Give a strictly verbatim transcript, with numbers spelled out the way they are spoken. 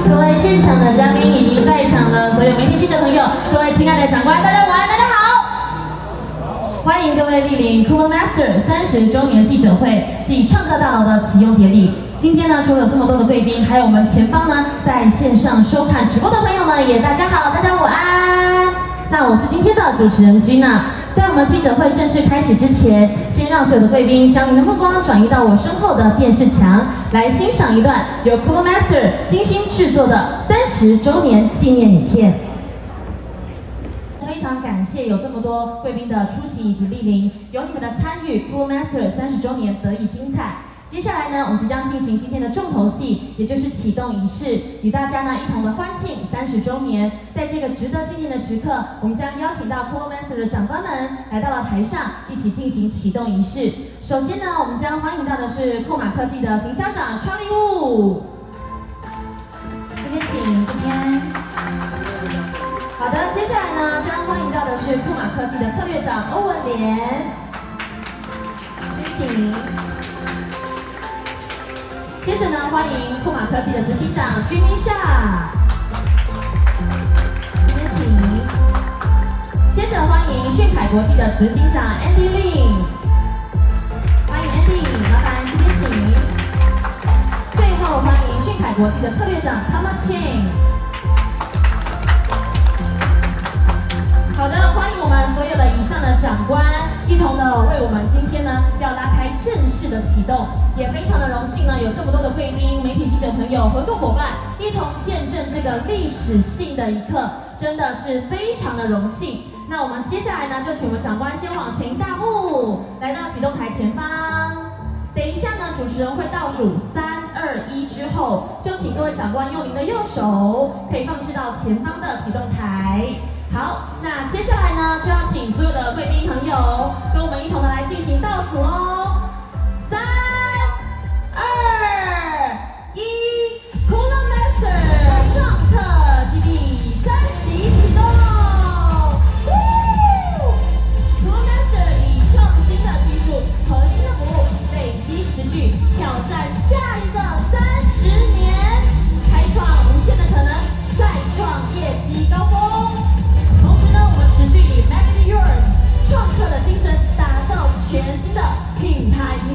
各位现场的嘉宾以及在场的所有媒体记者朋友，各位亲爱的长官，大家午安，大家好！欢迎各位莅临 Cooler Master 三十周年记者会暨创客大楼的启用典礼。今天呢，除了有这么多的贵宾，还有我们前方呢在线上收看直播的朋友们，也大家好，大家午安。那我是今天的主持人君娜。在我们记者会正式开始之前，先让所有的贵宾将您的目光转移到我身后的电视墙，来欣赏一段由 Cooler Master 精心制作的三十周年纪念影片。非常感谢有这么多贵宾的出席以及莅临，有你们的参与 ，Cooler Master 三十周年得以精彩。接下来呢，我们即将进行今天的重头戏，也就是启动仪式，与大家呢一同的欢庆三十周年。在这个值得纪念的时刻，我们将邀请到 Cooler Master 的长官们来到了台上，一起进行启动仪式。首先呢，我们将欢迎到的是库马科技的行销长川立务，这边请，这边。好的，接下来呢，将欢迎到的是库马科技的策略长欧文莲，这边请。接着呢，欢迎库马科技的执行长居米夏，这边请。接着欢迎讯凯国际的执行长 Andy Lin， 欢迎 Andy， 麻烦这边请。最后欢迎讯凯国际的策略长 Thomas Cheng。好的，欢迎我们所有的以上的长官，一同的为我们今天呢要拉开正式的启动，也非常的荣幸呢，有这么多的贵宾、媒体记者朋友、合作伙伴一同见证这个历史性的一刻，真的是非常的荣幸。那我们接下来呢，就请我们长官先往前一大步，来到启动台前方。等一下呢，主持人会倒数三二一之后，就请各位长官用您的右手可以放置到前方的启动台。好，那接下来呢，就要请所有的贵宾朋友跟我们一同的来进行倒数喽，三、二、一 ，Cooler Master 创客基地升级启动。Cooler Master 以创新的技术、核心的服务，累积持续，挑战下一个三十年，开创无限的可能，再创业绩高峰。同时呢，我们持续以 Make it yours 创客的精神，打造全新的品牌